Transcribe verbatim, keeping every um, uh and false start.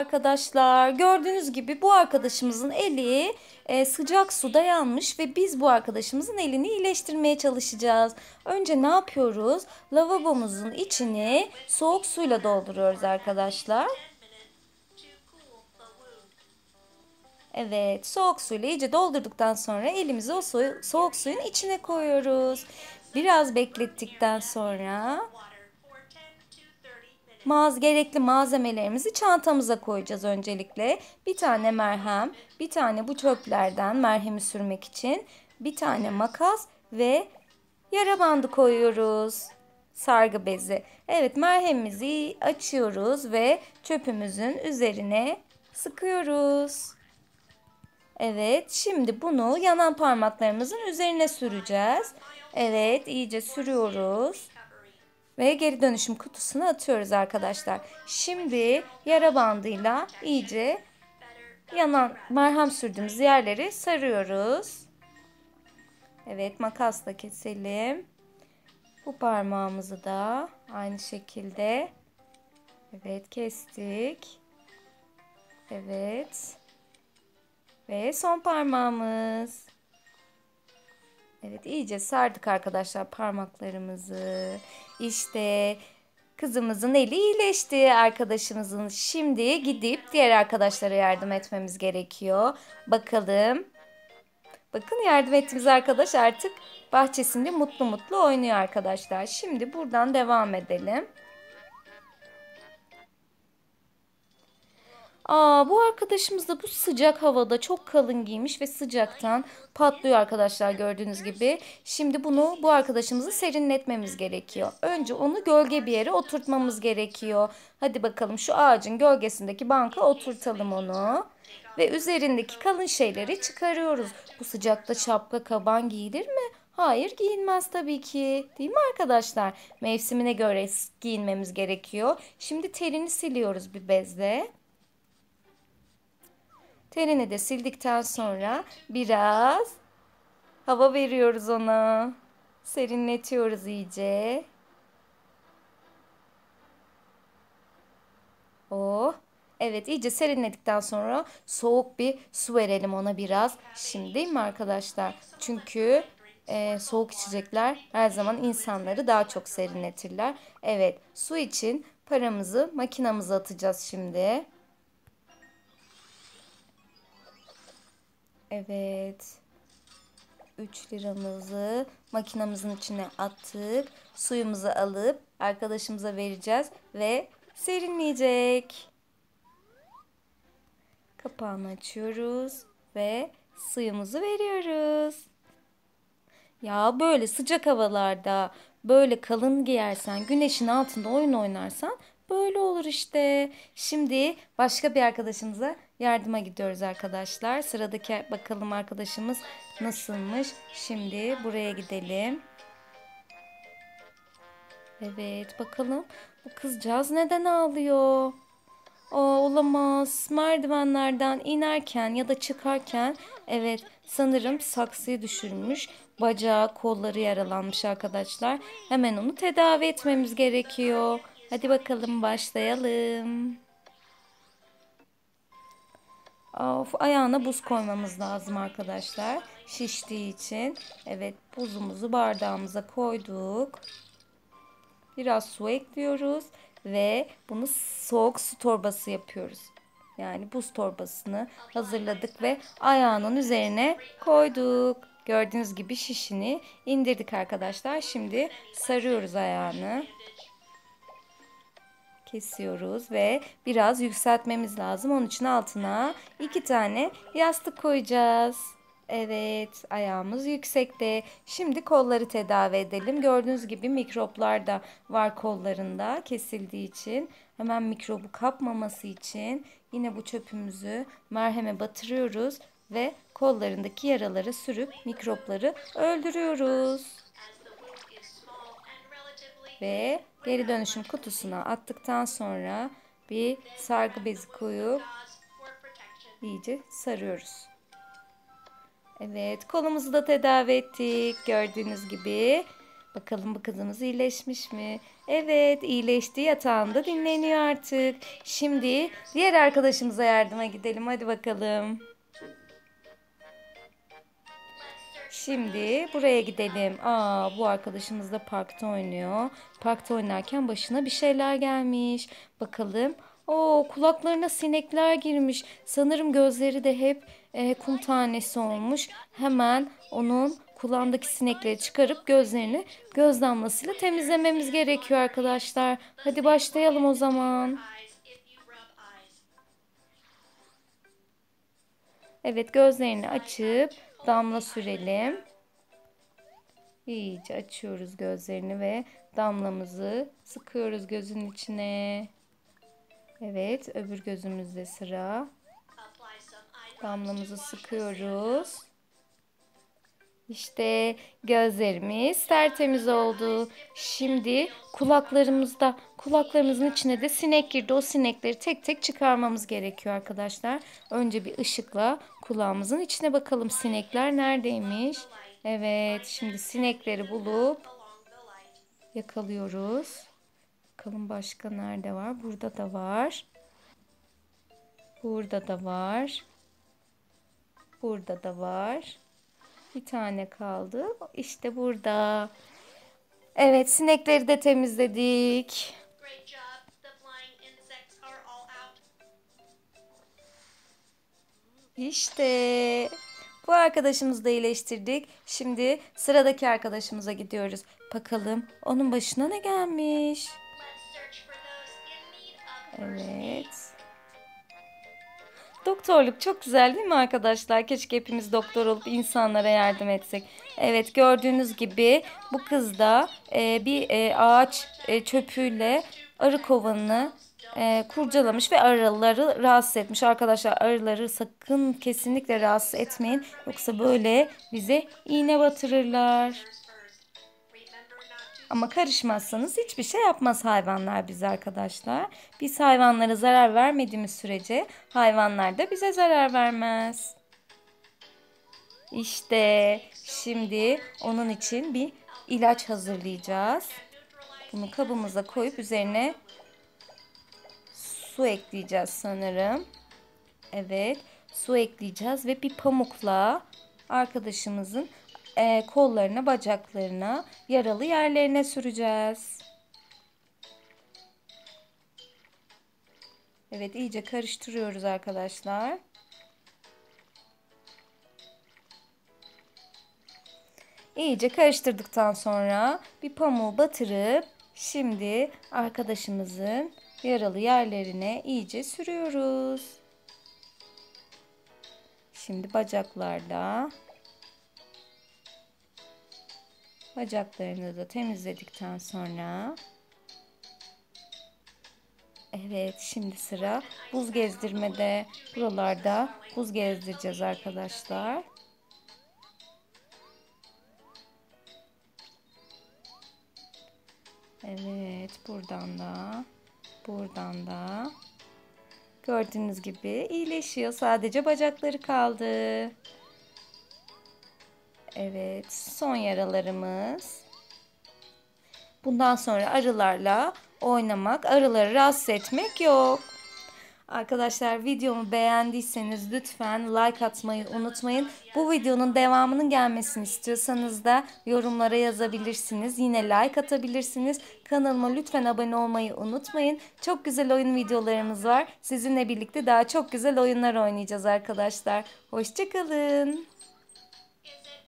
arkadaşlar. Gördüğünüz gibi bu arkadaşımızın eli e, sıcak suda yanmış ve biz bu arkadaşımızın elini iyileştirmeye çalışacağız. Önce ne yapıyoruz? Lavabomuzun içini soğuk suyla dolduruyoruz arkadaşlar. Evet, soğuk suyla iyice doldurduktan sonra elimizi o soğuk, soğuk suyun içine koyuyoruz. Biraz beklettikten sonra Maz gerekli malzemelerimizi çantamıza koyacağız öncelikle. Bir tane merhem, bir tane bu çöplerden merhemi sürmek için, bir tane makas ve yara bandı koyuyoruz. Sargı bezi. Evet, merhemimizi açıyoruz ve çöpümüzün üzerine sıkıyoruz. Evet, şimdi bunu yanan parmaklarımızın üzerine süreceğiz. Evet, iyice sürüyoruz. Ve geri dönüşüm kutusuna atıyoruz arkadaşlar. Şimdi yara bandıyla iyice yanan merhem sürdüğümüz yerleri sarıyoruz. Evet, makasla keselim. Bu parmağımızı da aynı şekilde. Evet, kestik. Evet. Ve son parmağımız. Evet, iyice sardık arkadaşlar parmaklarımızı. İşte kızımızın eli iyileşti, arkadaşımızın. Şimdi gidip diğer arkadaşlara yardım etmemiz gerekiyor. Bakalım. Bakın, yardım ettiğimiz arkadaş artık bahçesinde mutlu mutlu oynuyor arkadaşlar. Şimdi buradan devam edelim. Aa, bu arkadaşımız da bu sıcak havada çok kalın giymiş ve sıcaktan patlıyor arkadaşlar, gördüğünüz gibi. Şimdi bunu bu arkadaşımızı serinletmemiz gerekiyor. Önce onu gölge bir yere oturtmamız gerekiyor. Hadi bakalım, şu ağacın gölgesindeki banka oturtalım onu. Ve üzerindeki kalın şeyleri çıkarıyoruz. Bu sıcakta şapka kaban giyilir mi? Hayır, giyinmez tabii ki. Değil mi arkadaşlar? Mevsimine göre giyinmemiz gerekiyor. Şimdi terini siliyoruz bir bezle. Terini de sildikten sonra biraz hava veriyoruz ona. Serinletiyoruz iyice. Oh. Evet, iyice serinledikten sonra soğuk bir su verelim ona biraz. Şimdi, değil mi arkadaşlar? Çünkü e, soğuk içecekler her zaman insanları daha çok serinletirler. Evet, su için paramızı makinamıza atacağız şimdi. Evet. üç liramızı makinamızın içine attık. Suyumuzu alıp arkadaşımıza vereceğiz ve serinleyecek. Kapağını açıyoruz ve suyumuzu veriyoruz. Ya böyle sıcak havalarda böyle kalın giyersen, güneşin altında oyun oynarsan böyle olur işte. Şimdi başka bir arkadaşımıza yardıma gidiyoruz arkadaşlar. Sıradaki bakalım arkadaşımız nasılmış. Şimdi buraya gidelim. Evet, bakalım bu kızcağız neden ağlıyor? Aa, olamaz. Merdivenlerden inerken ya da çıkarken, evet, sanırım saksıyı düşürmüş. Bacağı, kolları yaralanmış arkadaşlar. Hemen onu tedavi etmemiz gerekiyor. Hadi bakalım, başlayalım. Of, ayağına buz koymamız lazım arkadaşlar. Şiştiği için. Evet, buzumuzu bardağımıza koyduk. Biraz su ekliyoruz ve bunu soğuk su torbası yapıyoruz. Yani buz torbasını hazırladık ve ayağının üzerine koyduk. Gördüğünüz gibi şişini indirdik arkadaşlar. Şimdi sarıyoruz ayağını. Kesiyoruz ve biraz yükseltmemiz lazım. Onun için altına iki tane yastık koyacağız. Evet, ayağımız yüksekte. Şimdi kolları tedavi edelim. Gördüğünüz gibi mikroplar da var kollarında kesildiği için. Hemen mikrobu kapmaması için yine bu çöpümüzü merheme batırıyoruz ve kollarındaki yaraları sürüp mikropları öldürüyoruz. Ve geri dönüşüm kutusuna attıktan sonra bir sargı bezi koyup iyice sarıyoruz. Evet, kolumuzu da tedavi ettik. Gördüğünüz gibi Bakalım bu kızımız iyileşmiş mi? Evet, iyileşti. Yatağında dinleniyor artık. Şimdi diğer arkadaşımıza yardıma gidelim. Hadi bakalım. Şimdi buraya gidelim. Aa, bu arkadaşımız da parkta oynuyor. Parkta oynarken başına bir şeyler gelmiş. Bakalım. Oo, kulaklarına sinekler girmiş. Sanırım gözleri de hep e, kum tanesi olmuş. Hemen onun kulağındaki sinekleri çıkarıp gözlerini göz damlasıyla temizlememiz gerekiyor arkadaşlar. Hadi başlayalım o zaman. Evet, gözlerini açıp damla sürelim. İyice açıyoruz gözlerini ve damlamızı sıkıyoruz gözün içine. Evet, öbür gözümüzde sıra. Damlamızı sıkıyoruz. İşte gözlerimiz tertemiz oldu. Şimdi kulaklarımızda, kulaklarımızın içine de sinek girdi. O sinekleri tek tek çıkarmamız gerekiyor arkadaşlar. Önce bir ışıkla kulağımızın içine bakalım, sinekler neredeymiş? Evet, şimdi sinekleri bulup yakalıyoruz. Bakalım başka nerede var? Burada da var. Burada da var. Burada da var. Bir tane kaldı. İşte burada. Evet, sinekleri de temizledik. İşte bu arkadaşımızı da iyileştirdik. Şimdi sıradaki arkadaşımıza gidiyoruz. Bakalım onun başına ne gelmiş? Evet. Doktorluk çok güzel değil mi arkadaşlar? Keşke hepimiz doktor olup insanlara yardım etsek. Evet, gördüğünüz gibi bu kız da e, bir e, ağaç e, çöpüyle arı kovanını e, kurcalamış ve arıları rahatsız etmiş. Arkadaşlar, arıları sakın kesinlikle rahatsız etmeyin. Yoksa böyle bize iğne batırırlar. Ama karışmazsanız hiçbir şey yapmaz hayvanlar bize arkadaşlar. Biz hayvanlara zarar vermediğimiz sürece hayvanlar da bize zarar vermez. İşte şimdi onun için bir ilaç hazırlayacağız. Bunu kabımıza koyup üzerine su ekleyeceğiz sanırım. Evet, su ekleyeceğiz ve bir pamukla arkadaşımızın e, kollarına, bacaklarına, yaralı yerlerine süreceğiz. Evet, iyice karıştırıyoruz arkadaşlar. İyice karıştırdıktan sonra bir pamuğu batırıp şimdi arkadaşımızın yaralı yerlerine iyice sürüyoruz. Şimdi bacaklarda, bacaklarını da temizledikten sonra evet, şimdi sıra buz gezdirmede. Buralarda buz gezdireceğiz arkadaşlar. Evet, buradan da, buradan da. Gördüğünüz gibi iyileşiyor. Sadece bacakları kaldı. Evet, son yaralarımız. Bundan sonra arılarla oynamak, arıları rahatsız etmek yok. Arkadaşlar, videomu beğendiyseniz lütfen like atmayı unutmayın. Bu videonun devamının gelmesini istiyorsanız da yorumlara yazabilirsiniz. Yine like atabilirsiniz. Kanalıma lütfen abone olmayı unutmayın. Çok güzel oyun videolarımız var. Sizinle birlikte daha çok güzel oyunlar oynayacağız arkadaşlar. Hoşça kalın.